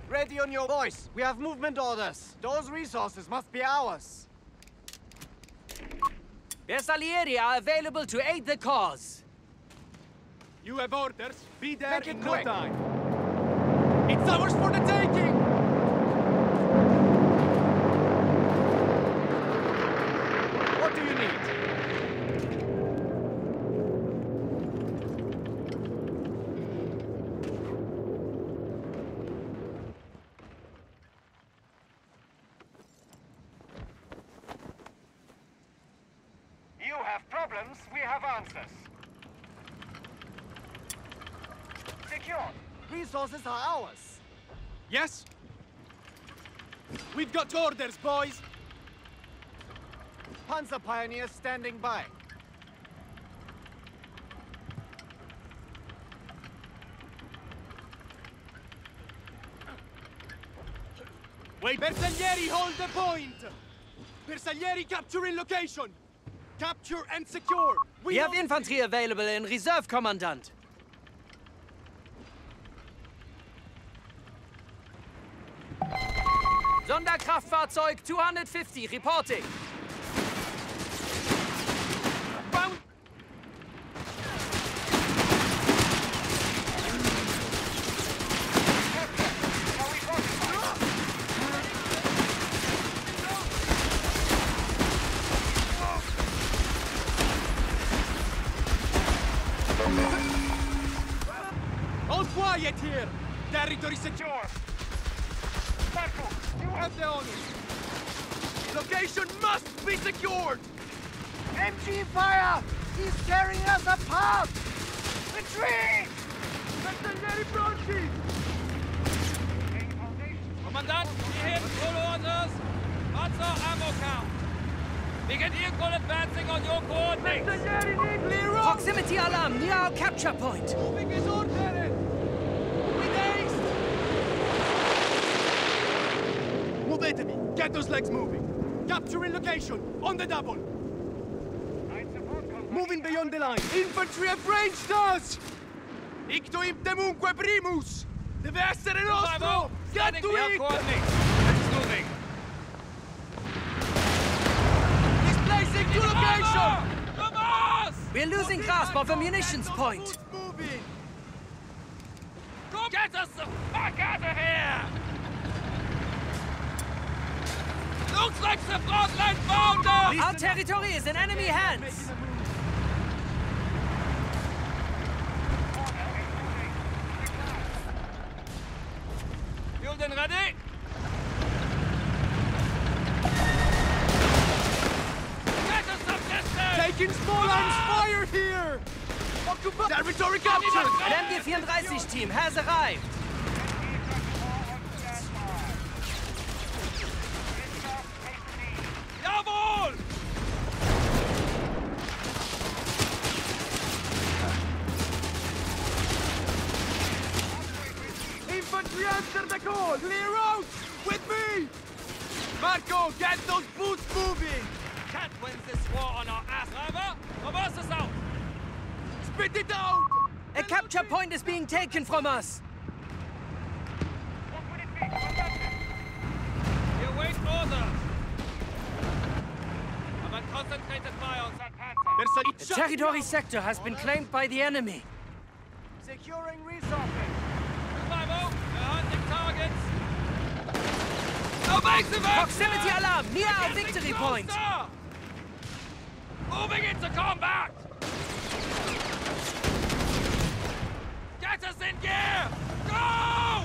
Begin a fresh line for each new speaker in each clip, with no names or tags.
Ready on your voice. We have movement orders. Those resources must be ours.
Bersaglieri are available to aid the cause.
You have orders. Be there
Make
in
it
no
quick.
time. It's ours for the taking!
What do you need? You have problems, we have answers. Secured. Resources are ours.
Yes? We've got orders, boys!
Panzer pioneers standing by.
Wait! Bersaglieri, hold the point! Bersaglieri capturing location! Capture and secure!
We have infantry available in Reserve, Commandant. Sonderkraftfahrzeug 250, reporting.
Found! All quiet here! Territory secure! Marco, you have the honor! Location must be secured!
MG fire! He's tearing us apart! Retreat!
Bersaglieri pronti!
Commandant, hit all orders. Panzer ammo count. Begin equal advancing on your coordinates.
Bersaglieri need clear up!
Proximity alarm near our capture point.
Moving is ordered! With haste! Move enemy! Get those legs moving! Capturing location! On the double! Moving beyond the line! Infantry have ranged us! Icto imptemunque primus! Deve essere nostro! Get to
Clear
it!
coordinates. It's moving.
Displacing to location!
Vamos!
We're losing grasp of a munitions point.
Boots moving!
Get us the fuck out of here! Looks like the front line found us!
Our territory is in enemy hands.
Building ready? Get us some distance!
Taking small arms fire here! Territory captured!
An MG-34 team has arrived.
Jawohl!
Infantry answer the call! Clear out! With me! Marco, get those boots moving!
Can't win this war on our ass, driver! Reverse us out!
Spit it out!
A capture point is being taken from us.
We await orders! Aber concentrated fire on that panzer!
The territory sector has been claimed by the enemy.
Securing resources.
Bravo! We're hunting targets! Evasive action!
Proximity alarm near our victory point.
Closer! Moving into combat! Get us in gear! Go!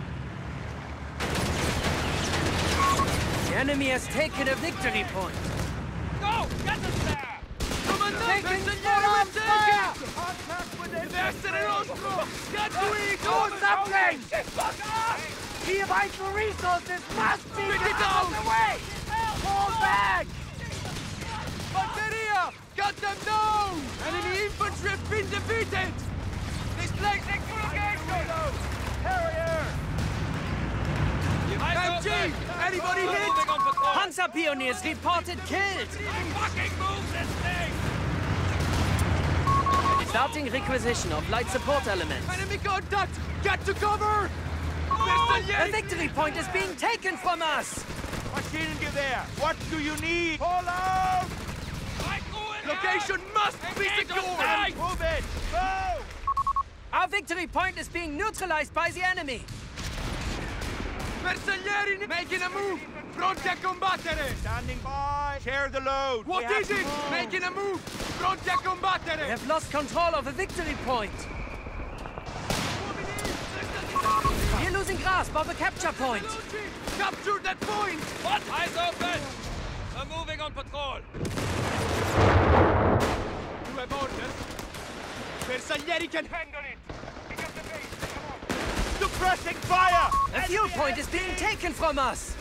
The enemy has taken a victory point.
Go! Get us there!
Taking full on fire!
Deve essere nostro! Get to it!
Do something! The vital resources must be
Spit it
out
out!
of the way! Fall back!
Batteria! Cut them down! Enemy infantry have been defeated! Displacing to location!
Harrier!
MG! Anybody hit?
Moving on patrol!
Panzer pioneers reported killed.
Fucking move this thing!
Starting requisition of light support elements.
Enemy contact! Get to cover!
A victory point is being taken from us!
Maschinengewehr, what do you need? Pull out! Location must be secured! Move it! Go!
Our victory point is being neutralized by the enemy!
Bersaglieri making a move! Pronti a combattere! Standing by! Share the load! What is it? Making a move! Pronti a combattere!
We have lost control of a victory point! We're losing grasp of a capture point!
Capture that point!
What? Eyes open! We're moving on patrol!
You have orders? Bersaglieri can handle it! Pick up the base! Come on! Suppressing fire!
A fuel point is being taken from us!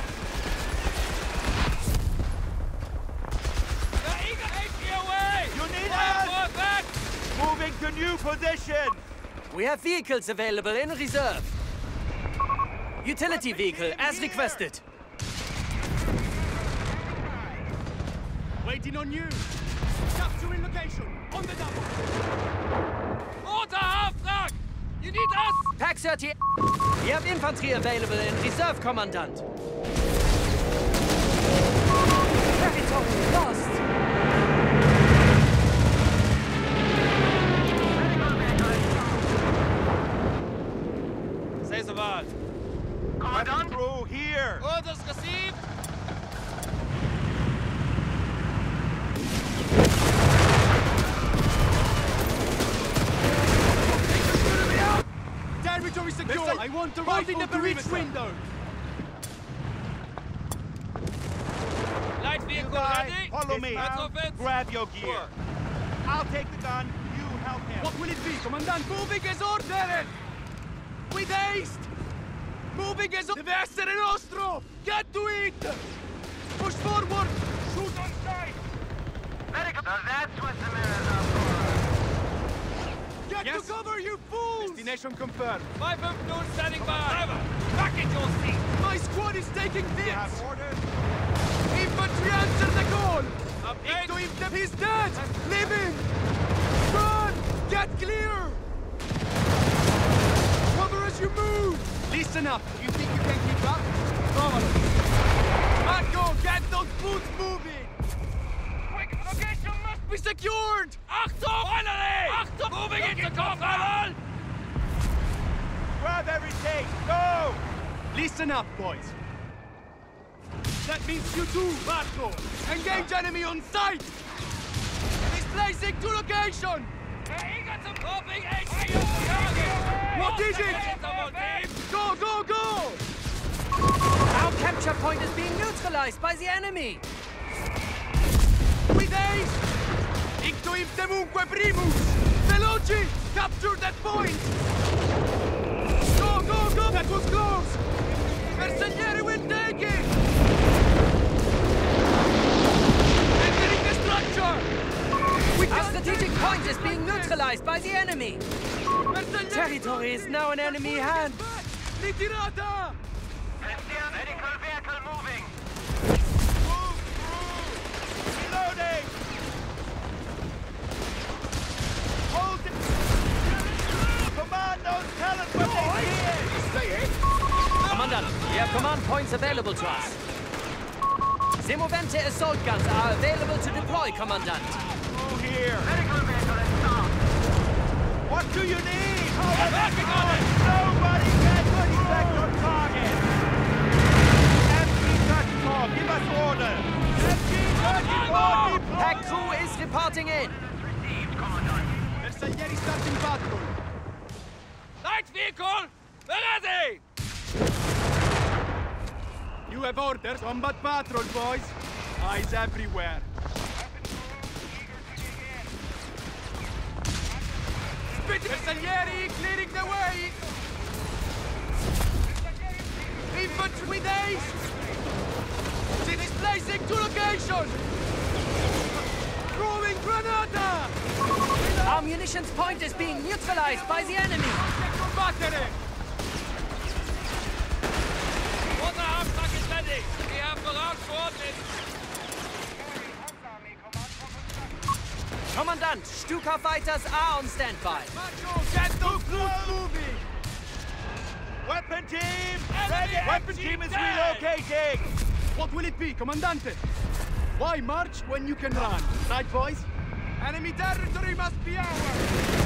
You need us!
Back!
Moving to new position!
We have vehicles available in reserve. Utility vehicle, as requested.
Waiting on you! Capturing location! On the double!
Roter Auftrag! You need us!
Pack 30. We have infantry available in reserve, Commandant. Territory lost!
Say so weit.
Commandant? Through here!
Orders received!
Territory secure! I want the rifle to reach window!
Light vehicle ready!
Follow me!
Retrofit!
Grab your gear! I'll take the gun, you help him! What will it be, Commandant? Moving as ordered! With haste! Moving as ordered! Deve essere nostro! Get to it! Push forward! Shoot on sight!
Medical. So that's what the mirrors are for.
Get to cover, you fools! Destination confirmed.
5 noon standing by! Back in your seat!
My squad is taking hits! Orders. Infantry answer the call!
Update!
To him, he's dead! Living! Run! Get clear! Cover as you move! Listen up! You think you can keep up? Come on! Marco, get those boots moving! Quick, location must be secured!
Achtung! Finally! Achtung! Moving into combat!
Grab everything! Go! Listen up, boys. That means you too, Marco! Engage enemy on sight! Displacing to location!
Moving HQ!
What is it? Go, go, go!
Our capture point is being neutralized by the enemy!
With haste! Icto imptemunque primus! Veloci! Capture that point! Go, go, go! That was close! Bersaglieri will take it! Entering the structure!
Our strategic point is being neutralized by the enemy! Territory is now in enemy hands!
Ritirata!
Medical vehicle moving.
Move through! Reloading! Hold it! Commandos, tell us what they did!
Commandant, we have command points available to us. Semovente assault guns are available to deploy, Commandant.
Through here!
Medical vehicle is stopped.
What do you need?
Working on it!
Nobody can defect your target! MG-34, give us order! MG-34,
Pack crew is reporting in.
Received, Commandant.
Bersaglieri starting patrol!
Light vehicle! Ready!
You have orders. Combat patrol, boys. Eyes everywhere. Bersaglieri clearing the way! Infantry with haste! Displacing to location! Throwing granada!
Our munitions point is being neutralized by the enemy.
Combattere!
Unser Auftrag ist ready! We have vorausgeordnet!
Commandant, Stuka fighters are on standby.
Macho, get those boots moving! Weapon Weapon team! Ready! Weapon team is relocating!
What will it be, Commandante? Why march when you can run? Right, boys?
Enemy territory must be ours!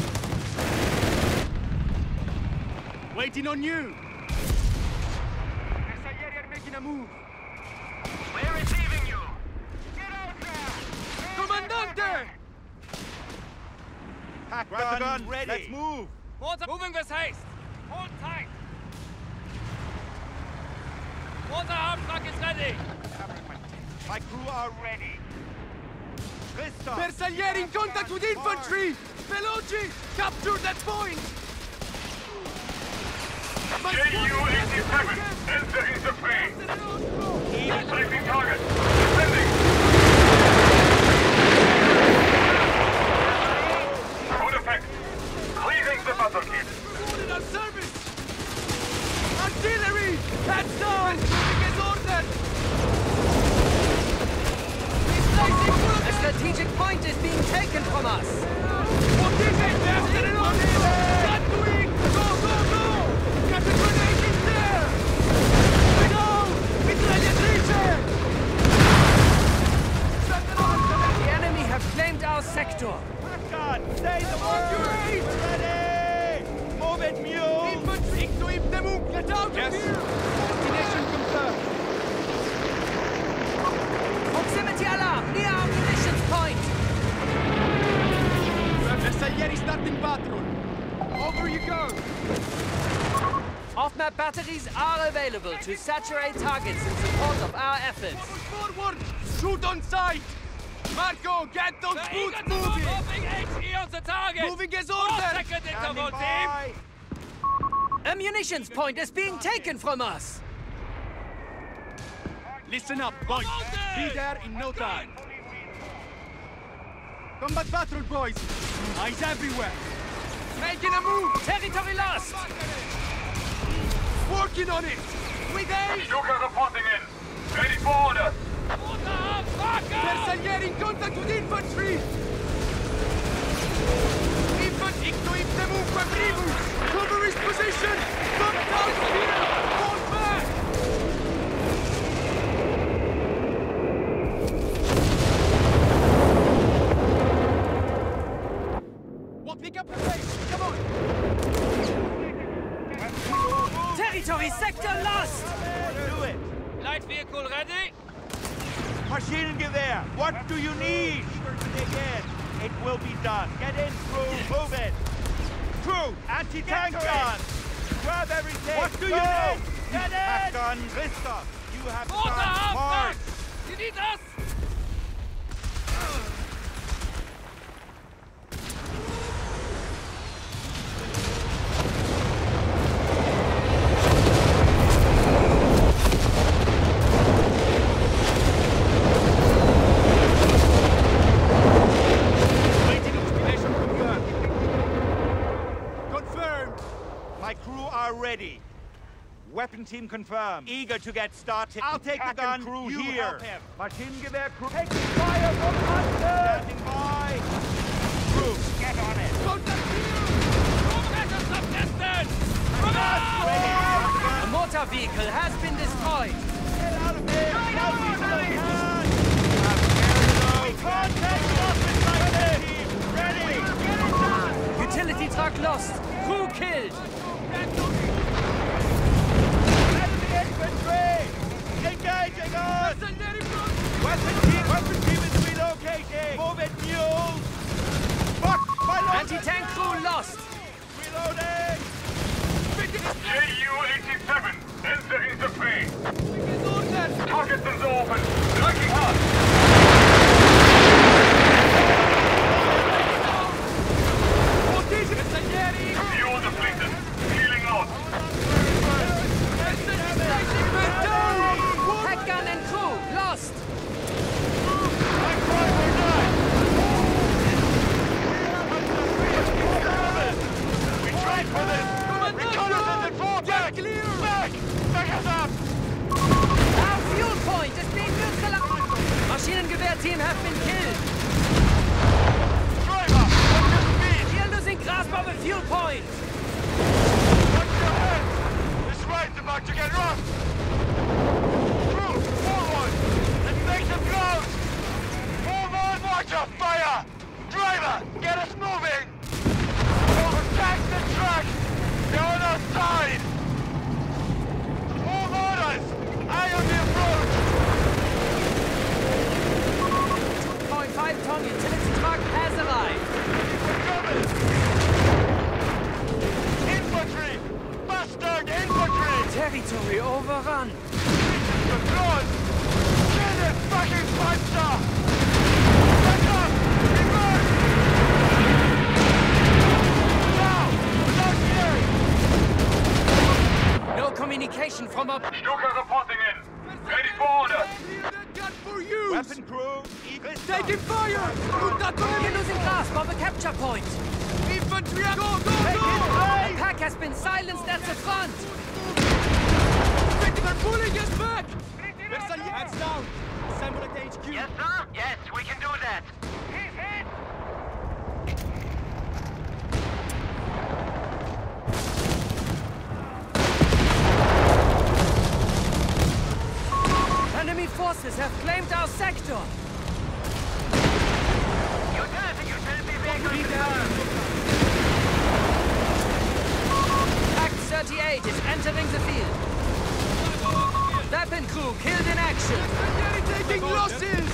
Waiting on you! Bersaglieri are making a move!
We're receiving you! Get out there!
Commandante!
Pack gun, gun ready! Let's move!
Mortar moving with haste! Hold tight! Mortar Hauptschlag is ready!
My crew are ready! Christoph!
Bersaglieri in contact with infantry! Veloci! Capture that point!
JU-87, entering the fray. Selecting target. Defending. Good effect. Clearing the battlefield.
Ordered on service! Artillery! Heads down! Moving as ordered!
A strategic point is being taken from us.
What is it? There's an order! Cut to it! Go, go, go! Got the grenade in there! Go! Mitragliatrice!
The enemy have claimed our sector.
Pack gun! Say the word! Ready! Move it, mule!
Infantry to Ibnemuk! Get out of here! Destination confirmed!
Proximity alarm near our munitions point.
Bersaglieri starting patrol. Over you go!
Off-map batteries are available to saturate targets in support of our efforts.
Forward! Shoot on sight! Marco, get those boots moving!
Moving HE on the target!
Moving as
More
ordered!
second interval, team!
A munitions point is being taken from us.
Listen up, boys. Be there in no time. Combat patrol, boys. Eyes everywhere. Making a move.
Territory lost.
Working on it. With aim.
Stuka reporting in. Ready for order.
Mortar Hauptschlag!
Bersaglieri in contact with infantry. Infantry to Ibnemuk primus. Cover his position. Come down here. Fall back. Pick up the pace! Come on!
Territory sector lost!
Do it!
Light vehicle ready?
Maschinengewehr! What do you need? Dig in. It will be done. Get in, crew. Move it. Crew, anti-tank gun. Grab everything. What do you need? Get in! Pack gun, Christoph. You have
Mortar
gun. March.
Hauptschlag! You need us!
Ready. Weapon team confirmed. Eager to get started. I'll take the gun. Crew you here. Help him. Maschinengewehr crew. Taking fire from under. Standing by. Crew, get on it.
Contact here! Progress of distance!
A mortar vehicle has been destroyed.
Get out of here. We can't take losses like this. Ready. Get it done.
Utility truck lost. Crew killed.
Enemy infantry! Engaging us! Weapon team is relocating! Move it, mules! Fuck! My lord!
Anti-tank crew lost.
Reloading!
JU-87, entering the fray. Target is open. Striking hard. Fuel depleted. Healing out.
Pack gun and crew lost.
We tried for this! Reconnaissance and fall back! Back! Back us up!
Our fuel point is being neutralized. Maschinengewehr team have been killed.
Driver! What's your speed?
We are losing grasp of a fuel point.
Watch your head! It's right
territory overrun.
The front! Get it, fucking monster! Back up! Reverse! Now! Without you!
No communication from up.
Stuka reporting in. Ready for orders.
Gun for use!
Weapon crew,
Taking fire!
We're losing grasp of a capture point.
Infantry, go, go,
The
go!
pack has been silenced at the front.
They're pulling us back! Hands down! Assemble at HQ!
Yes, sir? Yes, we can do that. He's hit!
Enemy forces have claimed our sector.
Utility vehicle
Pack 38 is entering the field. Weapon crew killed in action.
Taking losses!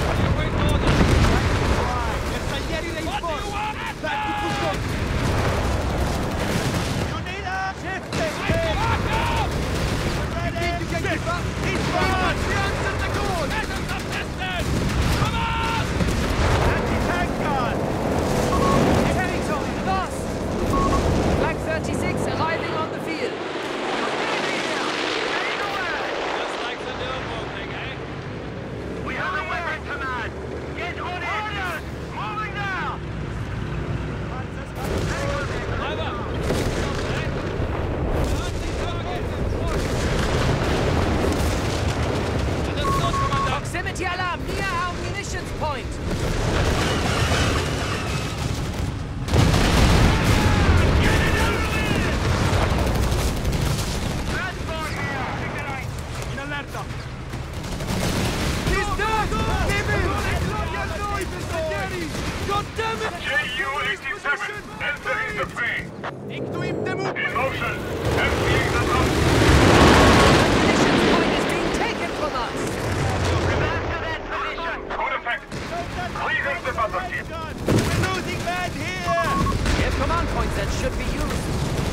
What do you want?
Back to Foucault!
You need a shift!
Back up!
You can keep up! He's gone! He answered the call!
This is the distance! Come on!
Anti-tank gun!
Territory lost. Black 36 arriving on the field.
Just like the Nürburgring, eh?
We have a weapon command! Get on orders! Moving now!
Driver! Understood, Commander!
Proximity alarm near our munitions point.
Transport here!
In allerta! He's dead! Give him! God damn it!
JU-87 entering the fray.
Into him, the move!
In motion. Emptying the dump.
Munitions point is being taken from us.
Back to that position!
Good effect. Clearing the battlefield.
We're losing men here!
We have command points that should be used.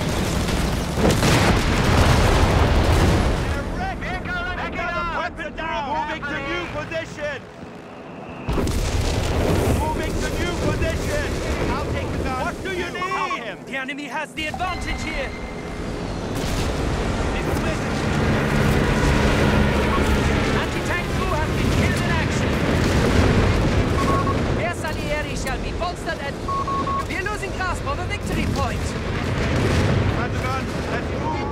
They're wrecked!
Vehicle backing up!
Weapon down! Moving to new position! Moving to new position! I'll take the gun. What do you need?
The enemy has the advantage here. Anti-tank crew have been killed in action. Air Salieri shall be bolstered at... We're losing grasp of a victory point.
Have the gun. Let's move.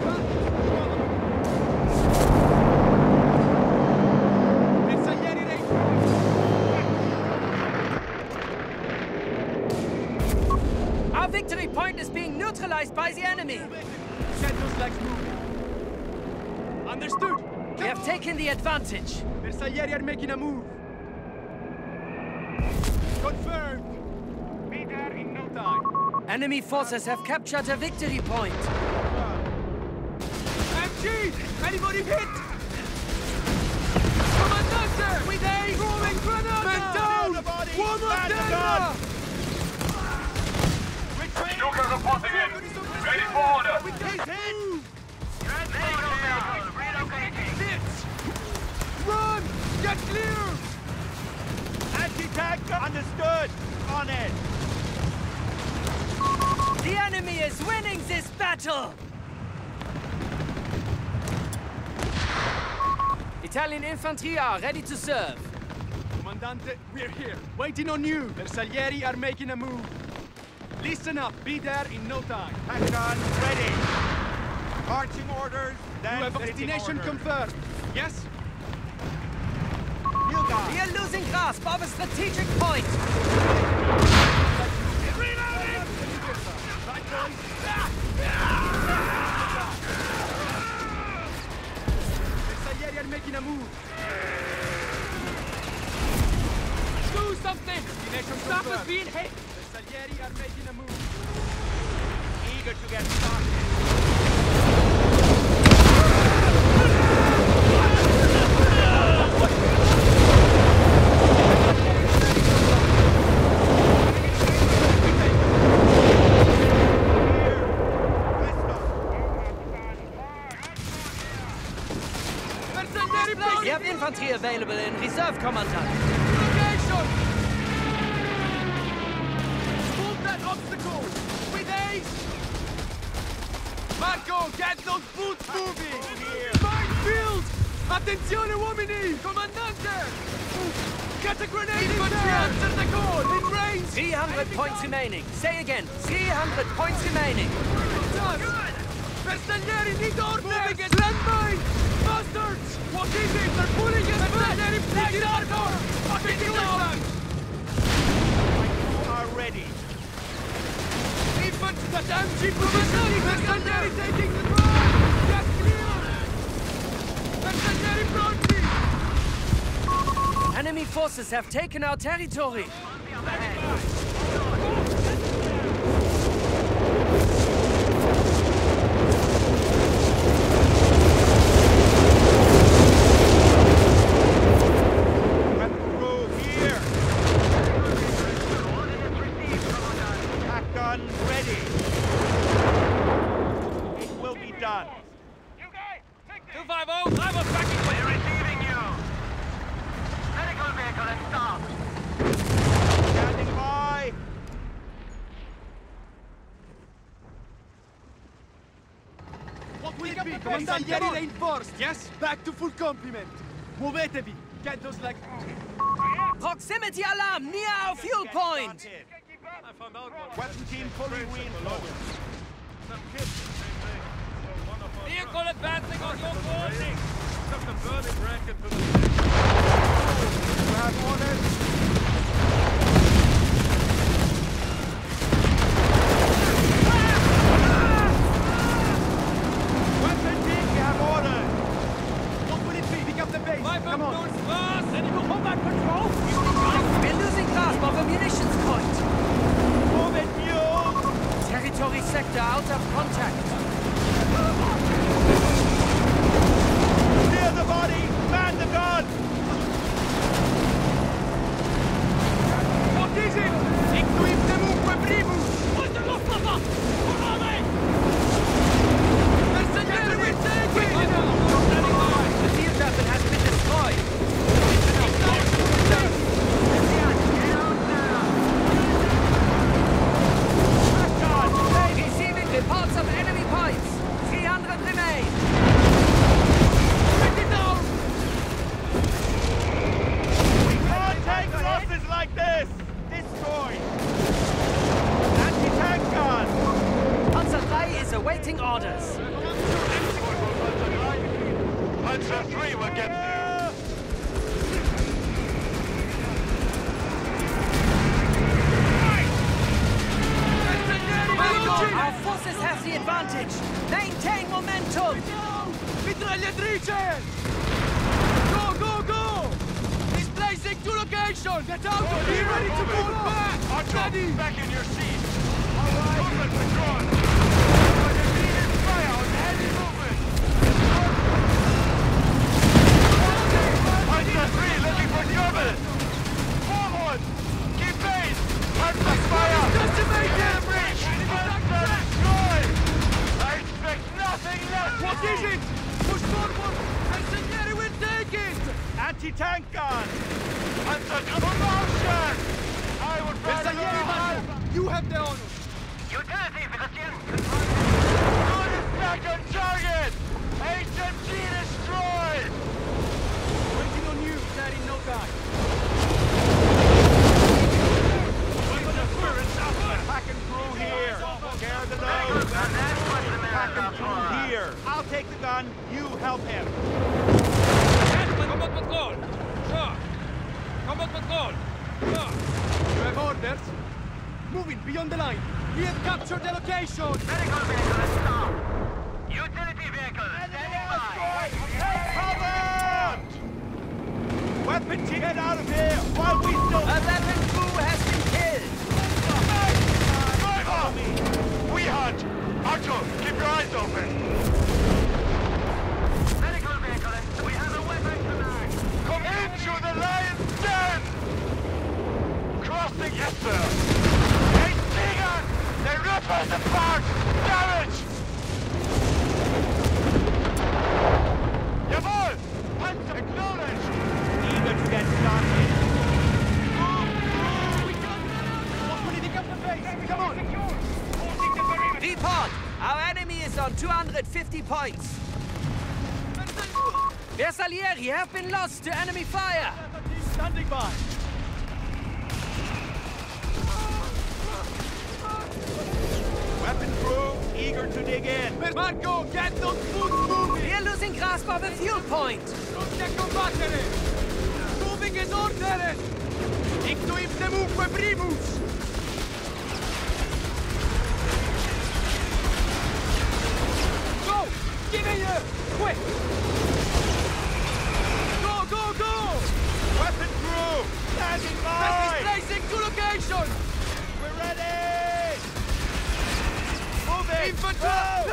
Our victory point is being neutralized by the enemy.
Santos likes moving. Understood!
We have taken the advantage.
Bersaglieri are making a move. Confirmed! Be there in no time.
Enemy forces have captured a victory point.
MG! Anybody hit? Comandante! With a throwing grenade! Man down! Woman down!
Stuka reporting in. Ready for order.
He's hit!
Vehicle down! Relocating!
Run! Get clear!
Anti-tank gun. Understood. On it.
The enemy is winning this battle! Italian infantry are ready to serve.
Comandante, we're here. Waiting on you. Bersaglieri are making a move. Listen up. Be there in no time.
Tank gun ready. Marching orders.
You
Then
have destination confirmed. Yes?
New gun.
We are losing grasp of a strategic point.
Bersaglieri are making a move. Do something! Destination Stop us being hit! Bersaglieri are making a move.
Eager to get started.
We have infantry available in reserve, Commandant.
Location! Move that obstacle! With haste! Marco, get those boots moving! Minefield! Attenzione uomini! Comandante! Get a grenade! Infantry, answer the call! In range!
300 points remaining. Say again, 300 points remaining.
Bersaglieri need orders! Moving it! Landmine! Bastards! What is it? They're pulling us back! Take it out! Fucking do it! You are ready. Infantry, the damn jeep position! Bersaglieri taking the ground! Get clear! Bersaglieri pronti!
Enemy forces have taken our territory.
Done.
250, I was backing you.
We're receiving you. Medical vehicle at stop.
Standing by. What will it be? Bersaglieri reinforced. Yes? Back to full complement. Muovetevi. Get those like...
Proximity alarm near our fuel point.
Weapon team fully reinforced.
Vehicle advancing on your course.
Took the burning bracket to the...
Grab orders. Weapon team, we have orders. What will it be? Pick up the base. Come on.
Fast.
Enemy combat patrol.
We're losing grasp of a munitions point.
Move it, mule.
Territory sector out of contact.
Clear the body! Man the gun! What is it? Ictuim temunque primus! Questa è nostra fa! Corrame! Bersaglieri, we're taking!
The field weapon has been destroyed. Receiving reports of enemy points. 300 remain.
Take it down! We can't take losses like this! Destroy! Anti-tank gun!
Panzer III is awaiting orders.
Panzer 3 will get there.
Our forces have the advantage. Maintain momentum.
Mitragliatrice! Go, go, go! Displacing to location! Get out of here! Ready to move back! Steady!
Back in your seat. All right. Movement withdrawn. But immediate fire on heavy movement. Panzer 3 looking for trouble. Forward. Keep pace. Panzer fire.
Decimated!
Breach. Panzer destroyed. I expect nothing less.
What is it? Push forward! Bersaglieri will take it! Anti-tank gun!
Panzer promotion. I would
Bersaglieri,
rather
you have the honor!
Utility position.
Good attack on target. HMG destroyed.
Waiting on you, Daddy, no time. Pack and crew here. Scare the nose. Pack and crew here. I'll take the gun. You help him.
Combat patrol. Sure. Combat patrol. Sure.
You have orders? Moving beyond the line. We have captured the location.
Medical vehicle at stop. Utility vehicle standing by.
Cover! Weapon team, get out of here while we still...
A weapon crew has been killed.
Driver! We hunt. Arto, keep your eyes open.
Medical vehicle at... We have a weapon command.
Come into the lion's den! Crossing, yes, sir. Hey, Stinger! They rip us apart! Damage! Jawohl! Panzer
points. Bersaglieri have been lost to enemy fire.
Standing by. Weapon crew, eager to dig in. Marco, get those boots moving!
We're losing grasp of a fuel point.
Pronti a combattere! Moving is ordere! Ictuim temunque primus! Go! Give me here! Quick! Go, go, go! Weapon crew! Standing by! Displacing to location! We're ready! Moving! Infantry!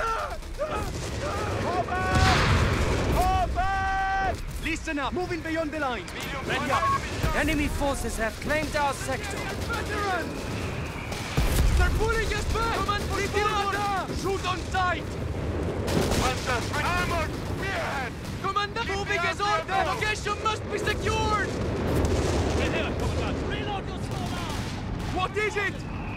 Open! Listen up! Moving beyond the line! Ready up!
Enemy forces have claimed our sector.
Veterans! They're pulling us back! Command Ritirata! Shoot on sight!
Armored spearhead!
Commander, moving as ordered! Location must be secured!
Reload your small arms!
What is it?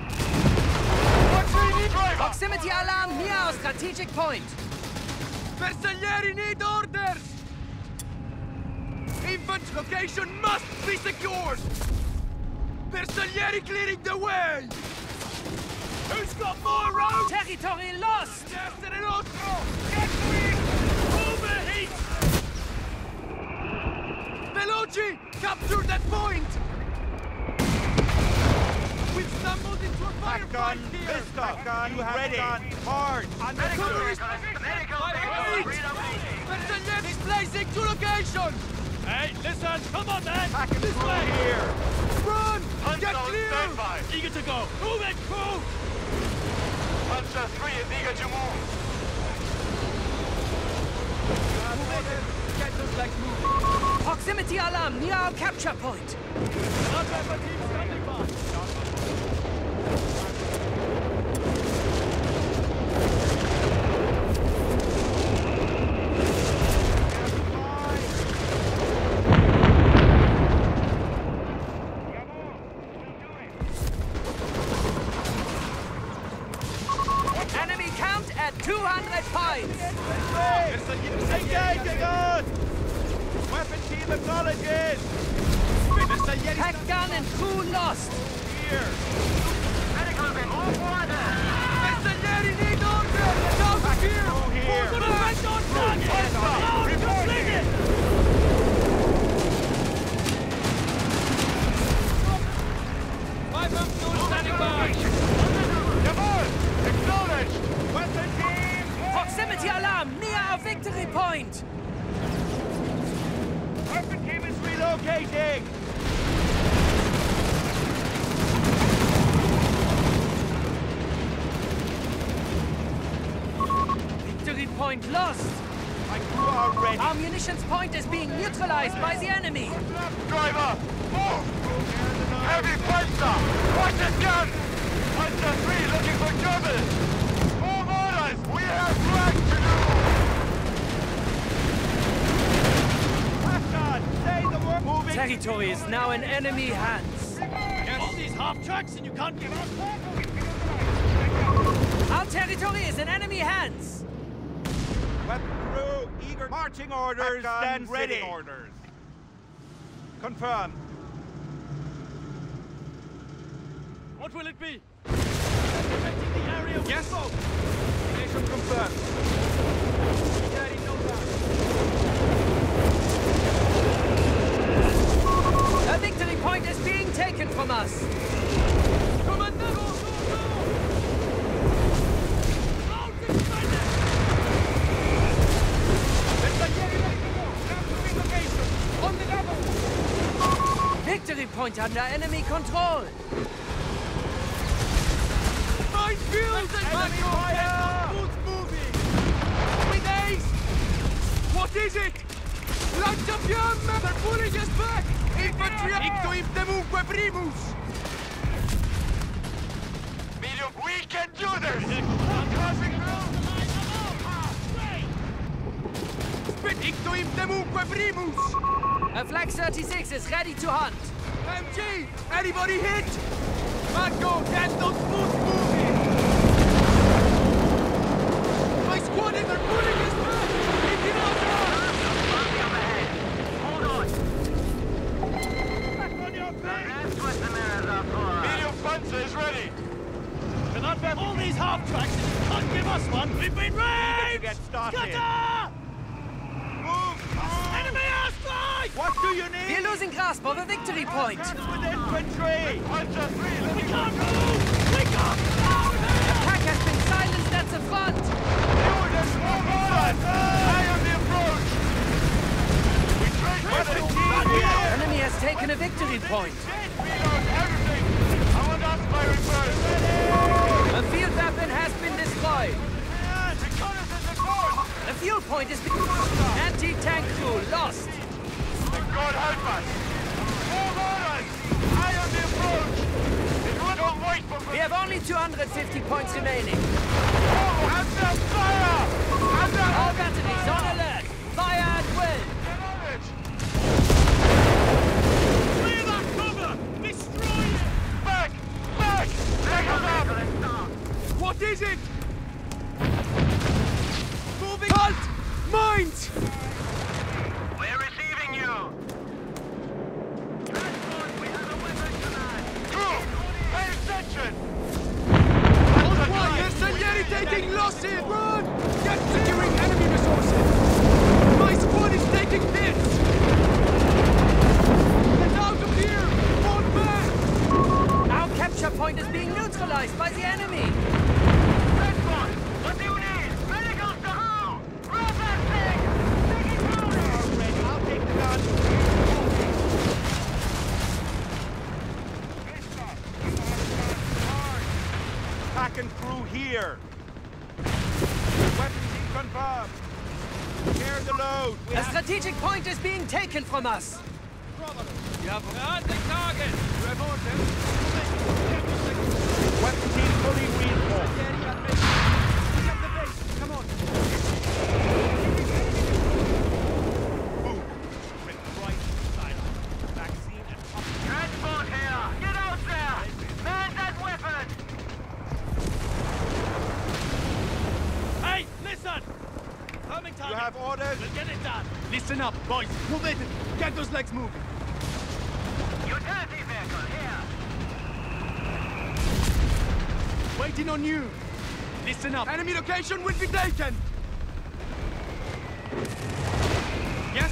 Proximity alarm near our strategic point.
Bersaglieri need orders! Infantry location must be secured! Bersaglieri clearing the way! Who's got more roads?
Territory lost!
Destere nostro! Get weak! Overheat! Veloci! Capture that point! We've stumbled into a firefight here! Vista, you have ready. Hard! Cover is... Bersaglieri displacing to location!
Hey, listen! Come on, man!
This way! Here! Run! Get clear!
Standby!
Eager to go! Move it, crew!
Panzer 3 is eager to move!
Get those legs moving!
Proximity alarm near our capture point.
Standing by!
Enemy count at 200 points.
Engaging on! Weapon team acknowledges!
Pack gun and crew lost.
Here!
Medical bin off order!
Bersaglieri need order! Down here!
Put a red on target! Now, completed! Standing by!
Jawohl! Acknowledged!
Weapon team!
Proximity alarm near our victory point.
Weapon team is relocating!
Victory point lost.
My crew are ready!
Our munitions point is being neutralized by the enemy.
Driver! Move! Heavy Panzer! Watch his gun! Panzer 3 looking for trouble! Move orders! We have work to do!
Pascal, say the word! Moving!
Territory is now in enemy hands.
All these half-tracks and you can't give up?
Our territory is in enemy hands.
Weapon crew, eager marching orders, stand ready. Orders. Confirmed.
What will it be? Protecting the area.
Yes. Nation confirmed. Daddy, no doubt.
A victory point is being taken from us.
Commander, go, go, go! Mountain defender! Bersaglieri ready to go. Capturing location. On the level.
Victory point under enemy control.
Minefield! Enemy fire! Boots moving! With ace! What is it? Lanciafiamme! They're pulling us back! Infantry! Ictuim temunque primus!
Medium, we can do this! Crossing through!
Spit ictuim temunque primus!
A Flak 36 is ready to hunt.
MG! Anybody hit? Marco, get those boots moving! My squad, they're pulling us What do you need?
We're losing grasp of a victory point.
With infantry!
Hunter 3
We
looking
can't move! We can't move!
Attack has been silenced at the front.
Units, move on! Eye on the approach! We trace by the team!
Enemy has taken a victory point.
Reload everything! I want us firing first!
A field weapon has been destroyed.
Reconnaissance in force!
The fuel point is anti-tank crew lost.
God help us! Move on! Eye on the approach! If we don't wait for...
We have only 250 points remaining.
Oh, and the fire! And the...
All batteries on alert. Fire at will.
Get on it!
Clear that cover! Destroy it!
Back! Back! Take us up!
What is it? Moving! Halt! Mind!
We're receiving you! We have a weapon command! Crew! Pay attention!
Hold quiet! Incendiary taking losses! Run! Get securing enemy resources! My squad is taking hits! Get out of here! Fall back!
Our capture point is being neutralized by the enemy.
Redspot! What do you need? Medicals to who? Grab that thing! Take it through!
Ready, I'll take the gun. Pack and crew here. Weapons confirmed. Share the load. We
A
have
strategic point is being taken from us.
You have
Behandling target!
You have orders. Weapon team fully reinforced. Get the base. Come on. Move. With right silence. Vaccine and pump.
Transport here! Get out there! Man that weapon!
Hey, listen! Coming
You
target.
have orders.
We'll get it done.
Listen up, boys. Move it. Get those legs moving.
Utility vehicle here!
Waiting on you. Listen up. Enemy location will be taken. Yes?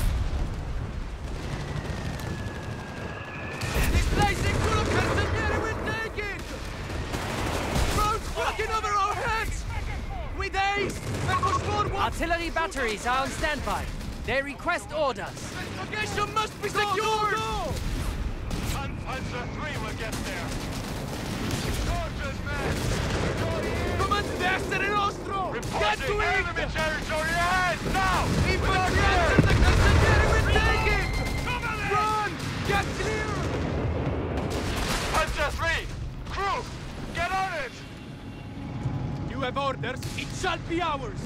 Displacing Turkers and nearly will take it! Roads blocking over our heads! With haste! And push forward!
Artillery batteries are on standby. They request orders.
Location must be secured!
Hunter 3 will get there! Soldiers, man!
Comandante del nostro! Get
Reporting
to
enemy
it!
territory ahead! Now!
Infantry enter the Cancelliere will take it! Run! Get clear!
Hunter 3! Crew! Get on it!
You have orders. It shall be ours.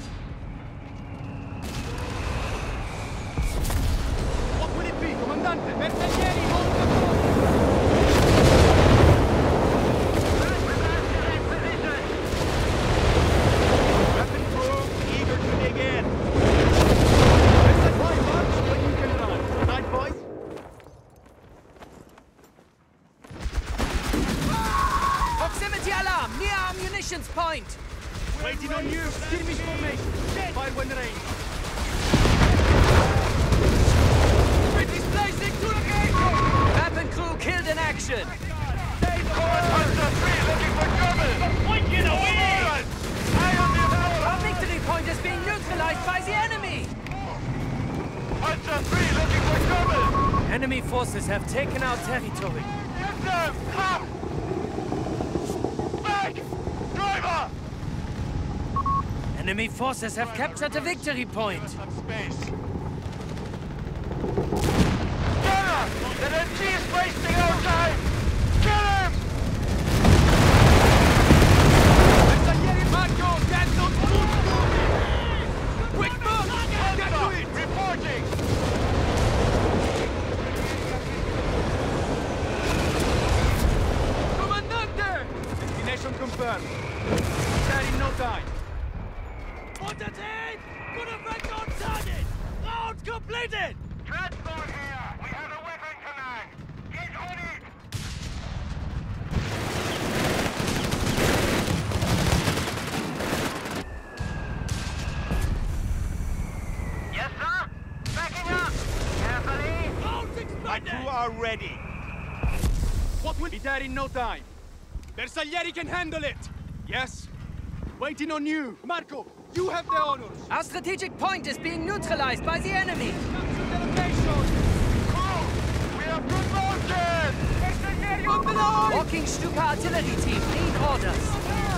What will it be, Comandante? Bersaglieri, hold the fort! Weapon crew, eager to dig in. Listen, why march when you can run? Right, boys?
Proximity alarm near our munitions point.
Waiting on you. Skirmish formation. Fire when range. We're displacing to the gate!
Weapon crew killed in action.
Hunter 3 looking for trouble!
Get away!
Eye on the approach!
Our victory point is being neutralized by the enemy.
Hunter 3 looking for trouble!
Enemy forces have taken our territory.
Get them! Up! Back! Driver!
Enemy forces have captured a victory point.
Some space. Gunner! The NG is wasting our time! Kill him!
Bersaglieri Marco! Get those boots moving! Quick move! Get to it!
Reporting!
Comandante! Destination confirmed. There in no time.
Unterteam! Good effect on target! Round completed!
Transport here! We have a weapon command! Get on it! Yes, sir? Backing up! Carefully!
My crew are ready. What will be there in no time? Bersaglieri can handle it! Yes? Waiting on you. Marco, you have the honors.
Our strategic point is being neutralized by the enemy.
Capture the location!
We have promoted!
Bersaglieri on the line!
Walking Stuka artillery team need orders.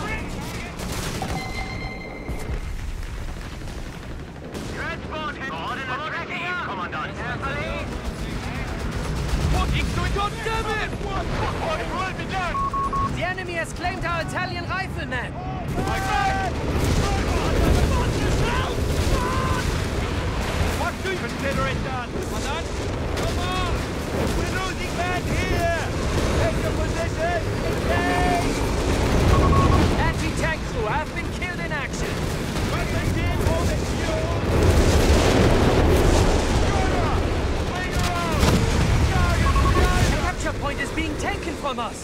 Transport hit. Ordnance tracking, Commandant. Carefully.
Walking to it, God damn it!
What will be done?
The enemy has claimed our Italian riflemen.
What do you consider it done?
Commandant, come on!
We're losing men here! Take the position! Engage!
Anti-tank crew have been killed in action.
Weapons in, holding fuel!
The capture point is being taken from us.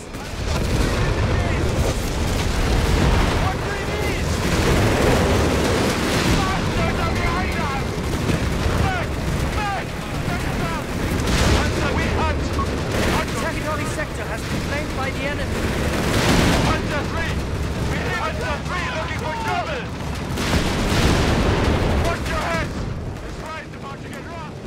Territory sector has been claimed by the enemy.
Hunter 3! Hunter 3 looking for trouble! Watch your heads! This ride's about to get rough!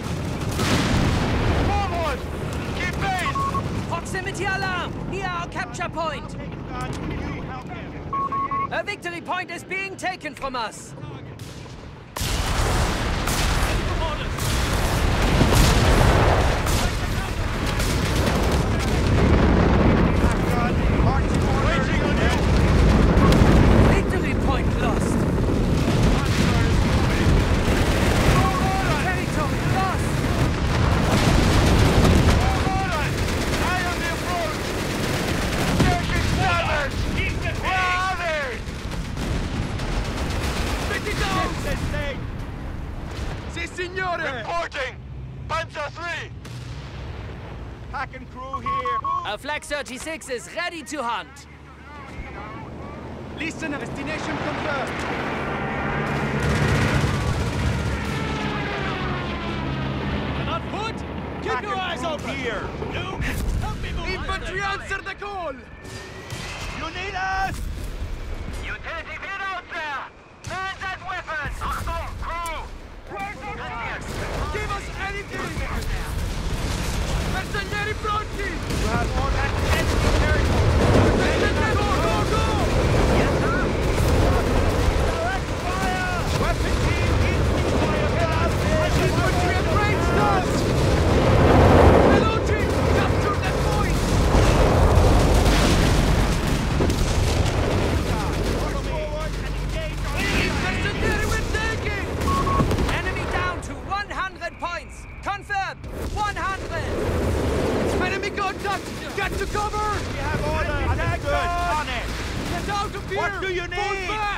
Forward! Keep pace!
Proximity alarm! Near our capture point.
Take the gun, you help him.
A victory point is being taken from us.
Waiting on you!
Victory point lost. Territory lost.
I am the approach! Taking damage! Where are they?
Spit it down! Si, signore!
Reporting! Panzer 3!
Pack and crew here.
Our Flag 36 is ready to hunt.
Listen, destination confirmed. Not put? Keep your eyes open. Here. Infantry, answer the call. You need us.
Utility field out there. Man that weapon. Achtung, crew.
Give us anything. Bersaglieri pronti. You have all that enemy territory. Go, go, go.
Yes, sir.
Direct fire. Weapon team, instant fire. Get out there. Infantry at range starts. Reloading. Capture that point. Follow me. Forward and engage on Bersaglieri, we're taking.
Enemy down to 100 points. Confirm. 100.
Enemy contact! Get to cover! We have orders! Attack good! On it! Get out of here! What do you need? Fall back!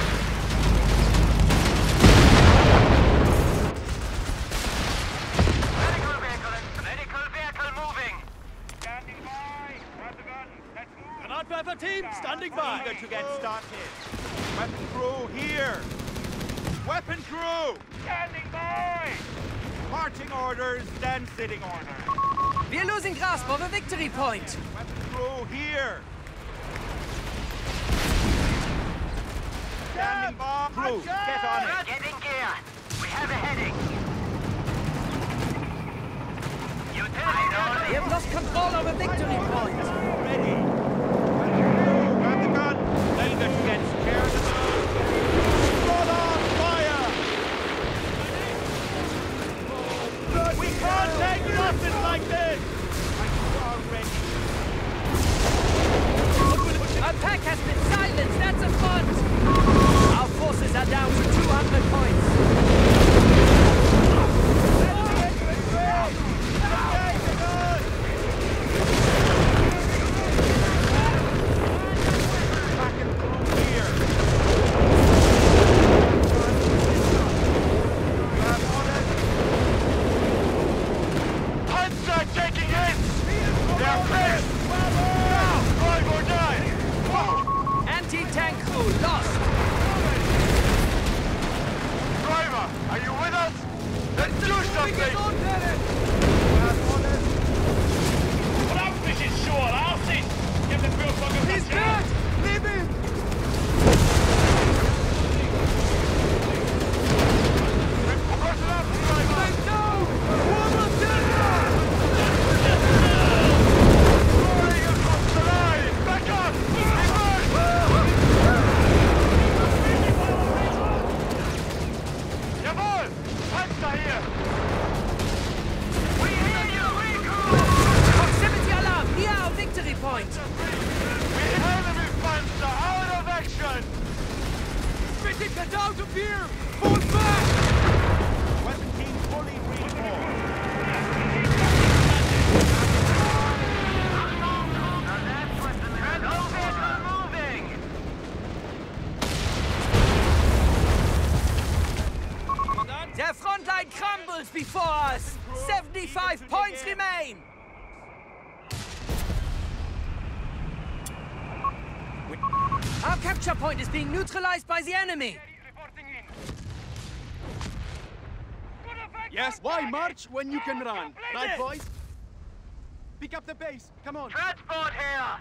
Medical vehicle moving.
Standing by! Grab the gun! Let's move!
Cannot Pfeffer team, standing by! Eager to get started. Weapon crew here! Weapon crew!
Standing by!
Marching orders, then sitting order.
We're losing grasp of a victory point.
Weapon crew here! Standing by! Crew, get on it!
Get in gear. We have a heading. Utility
We have lost control of a victory point.
Ready! Grab the gun! Eager to get scared of those! Roll on fire! We can't take losses like this! You are ready.
Our pack has been silenced. That's a front. Our forces are down to 200 points.
Back and through here. Grab orders.
Panzer taking hits! They're finished! Now! Drive or die!
Anti-tank crew lost.
Driver, are you with us? Let's do something!
Grab orders. He's dead! Leave him! Stay down! Uomo a terra!
Throwing across the line! Back up! Jawohl! Panzer here! We hear you, Rico!
Proximity alarm near our victory point.
We enemy Panzer out of action!
Fitty, get out of here! Fall back! Weapon team fully reinforced.
Their front line crumbles before us. 75 points remain. Our capture point is being neutralized by the enemy.
Yes, why march when you can run? Right, boys? Pick up the pace. Come on.
Transport here!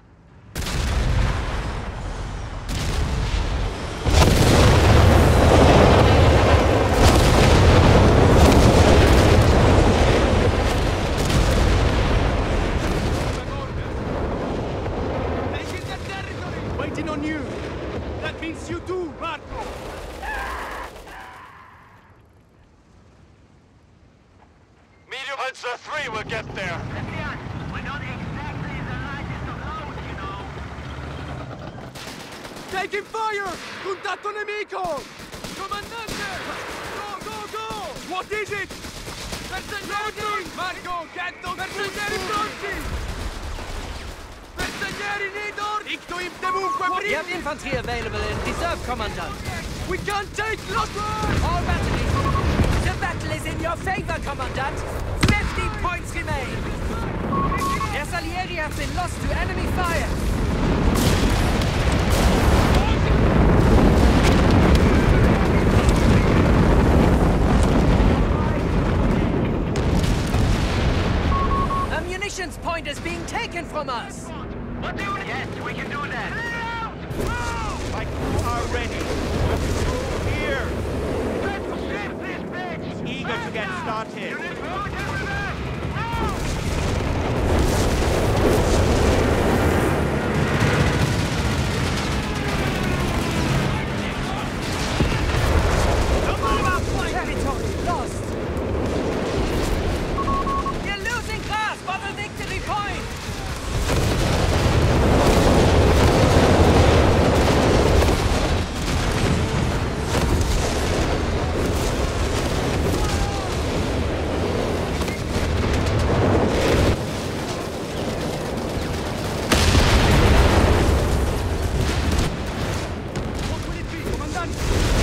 Taking the territory! Waiting on you! That means you too, Marco!
Medium Panzer 3 will get there!
We're not exactly the lightest of loads, you know.
Taking fire! Contatto nemico! Comandante! Go, go, go! What is it? Bersaglieri! Marco, get those bersaglieri pronti! Bersaglieri need orders! Icto im dovunque
We have infantry available in reserve, Commandant.
We can't take lost words!
All batteries. The battle is in your favor, Commandant. 50 points remain. Their Salieri have been lost to enemy fire. A munitions point is being taken from us.
What do you... Yes, we can do that.
My crew are ready. Here!
Let's shift this bitch!
Eager to get started.
Territory lost. You're losing grasp of the victory point.
What will it be, Commandant?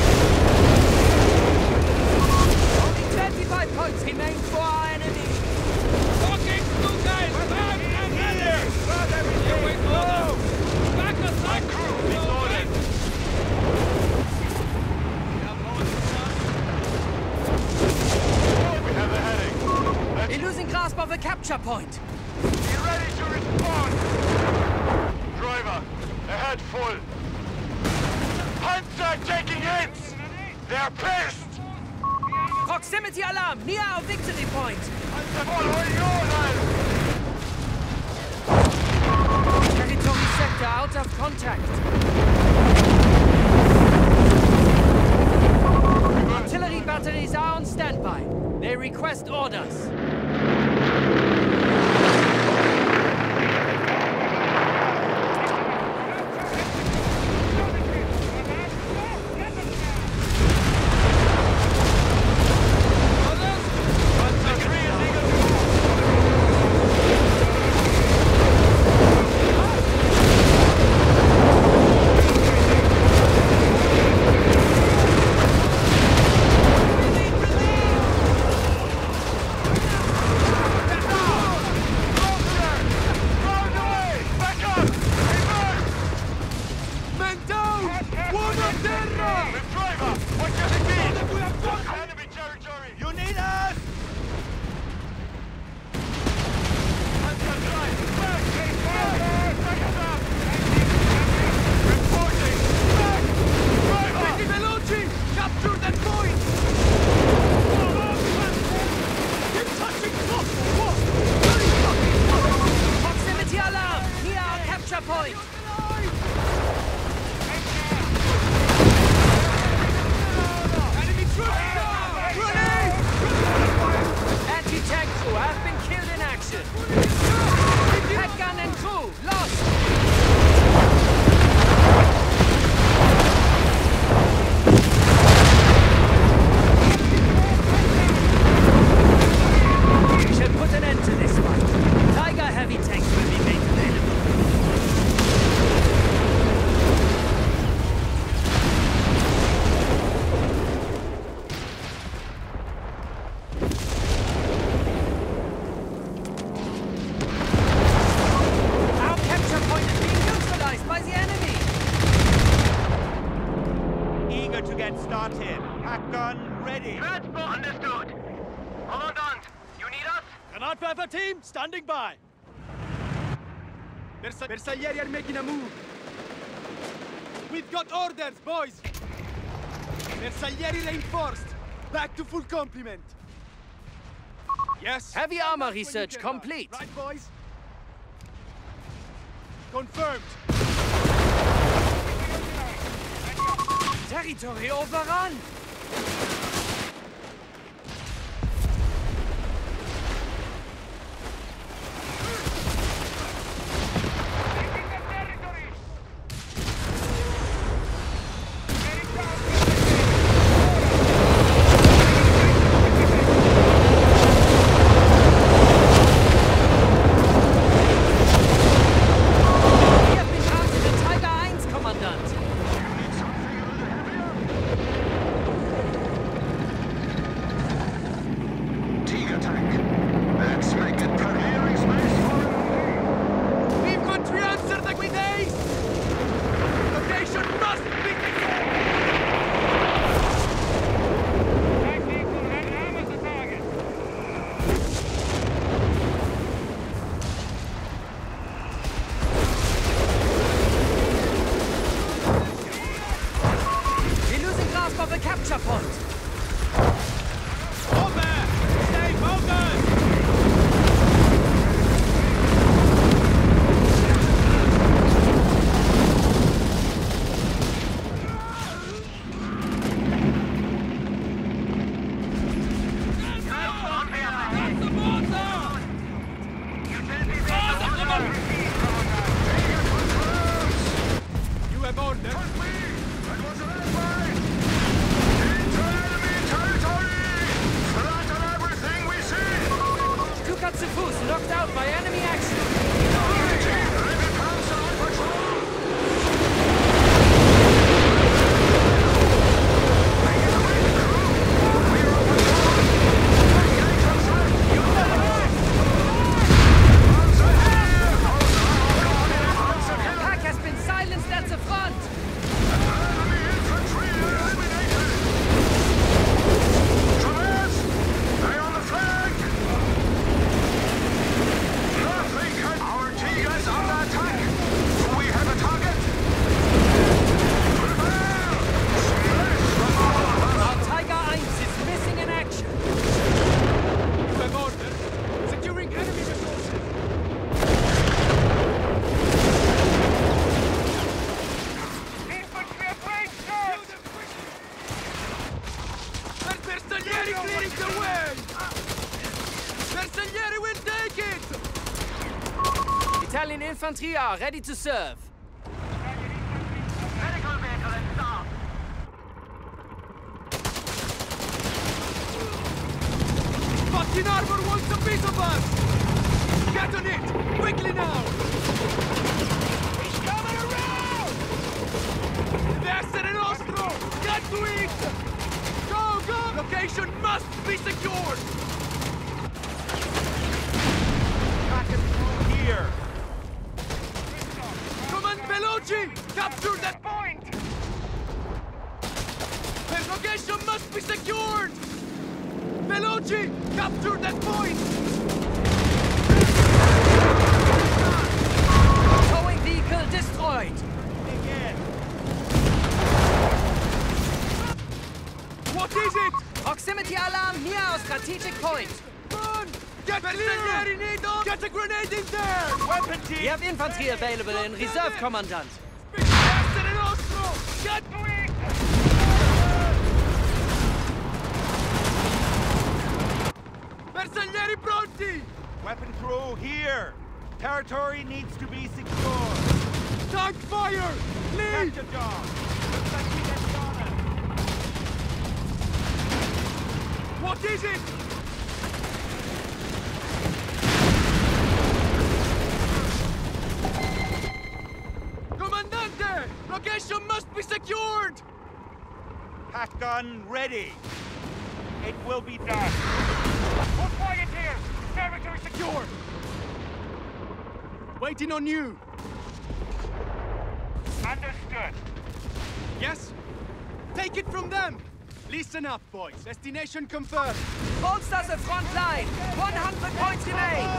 Only 25 points remain for our enemy.
Talking to guys! Back and ready! Here we go! Back aside!
Crew is ordered! We have a heading.
We're losing grasp of the capture point.
Be ready to respond! Driver, ahead full! Panzer taking hits! They're pissed!
Proximity alarm near our victory point.
Panzer following your line!
Territory sector out of contact. Artillery batteries are on standby. They request orders.
Panzer 3 is eager to move!
gun ready.
Transport understood. Commandant, you need us?
Granatwerfer team, standing by. Bersaglieri are making a move. We've got orders, boys. Bersaglieri reinforced. Back to full complement. Yes.
Heavy armor research complete.
Right, boys? Confirmed.
Territory overrun! Capture point!
Over! Stay focused! You have order.
Knocked out by enemy action. Pack has been silenced at the front.
Clearing the way! Bersaglieri will take it!
Italian infantry are ready to serve.
Medical vehicle in stop.
Fucking armor wants a piece of us! Get on it! Quickly now! He's coming around! Essere nostro! Get to it! Go, go! Location must be secured! Back and through here! Command Veloci! Capture that point! The location must be secured! Veloci! Capture that point!
Towing vehicle destroyed!
Again! What is it?
Proximity alarm near our strategic point.
Run! Get clear! Get a grenade in there! Weapon team!
We have infantry available in reserve, Commandant.
Essere nostro! Get to it! Bersaglieri pronti! Weapon throw here! Territory needs to be secure! Tank fire! Lead! Catch a dog! Looks like we get Donna! What is it? Comandante! Location must be secured! Pack gun ready! It will be done! We're quiet here! Territory secure! Waiting on you!
Understood.
Yes? Take it from them! Listen up, boys. Destination confirmed.
Bolster the front line. 100 points remain.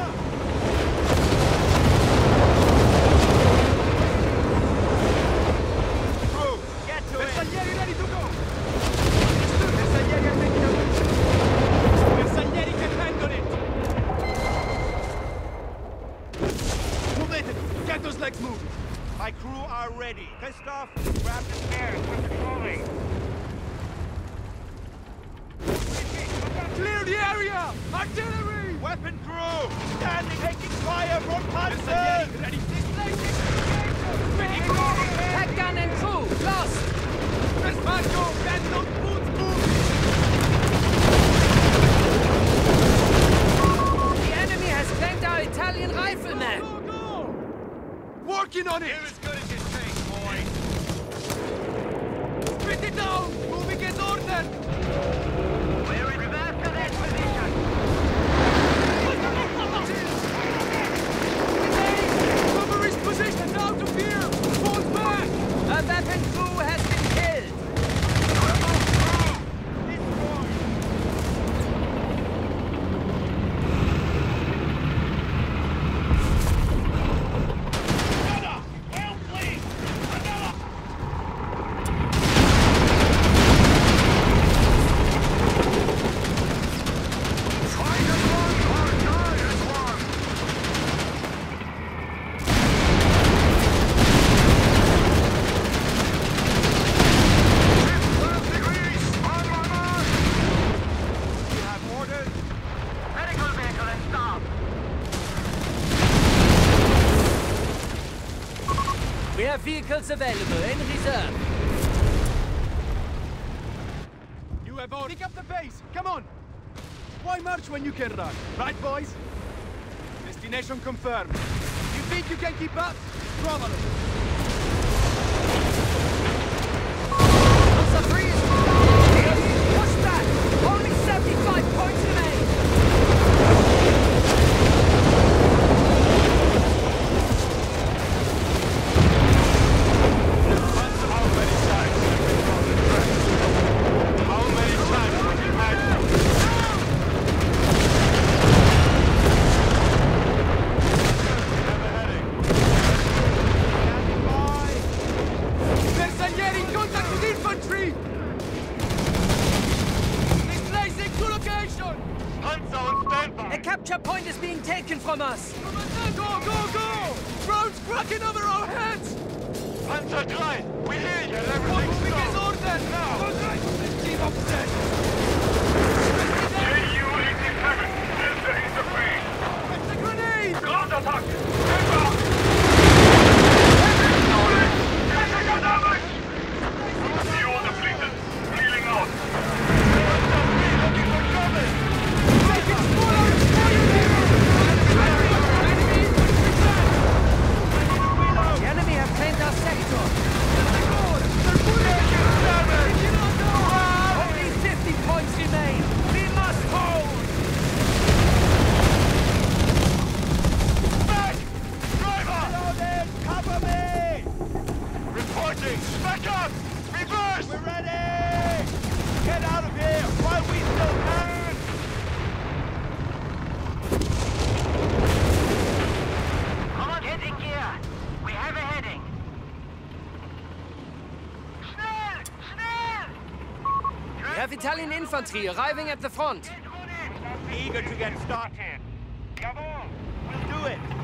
Crew, get to it. Bersaglieri ready to go. Understood. Bersaglieri are taking a position. Bersaglieri can handle it. Move it. Get those legs moving.
My crew are ready. Christoph, grab the stairs. We're patrolling.
Clear the area! Artillery!
Weapon crew! Standing, taking fire from Panzer!
Ready?
Head gun and crew, lost.
Marco, get those boots moving!
The enemy has claimed our Italian riflemen.
Go, go! Working on it!
You're as good as you think, boy.
Spit it down! Moving as ordered!
We're in reverse to that position.
Cover his position, out of here! Fall back!
A weapon crew has been killed. We have vehicles available in reserve.
You have all... Pick up the pace! Come on! Why march when you can run? Right, boys? Destination confirmed. You think you can keep up? Travel.
Panzer 3 is... Push back! Only 75 points remain! Capture point is being taken from us!
Go, go, go! Roads cracking over our heads!
Panzer 3, we hear you, everything's
Moving is
gone.
ordered! Now! Keep upset!
JU-87, enter interface.
It's a grenade!
Groundattack! Stand up! Technical damage! You're depleted. Peeling out.
Looking for trouble!
Make it smaller!
The enemy have claimed our sector! Only 50 points remain! We must hold!
Back! Driver!
Loaded! Cover me!
Reporting! Back up! Reverse!
We're ready! Get out of here while we still can!
Come on, get in gear. We have a heading. Schnell! Schnell!
We have Italian infantry arriving at the front.
Eager to get started.
Jawohl!
We'll do it!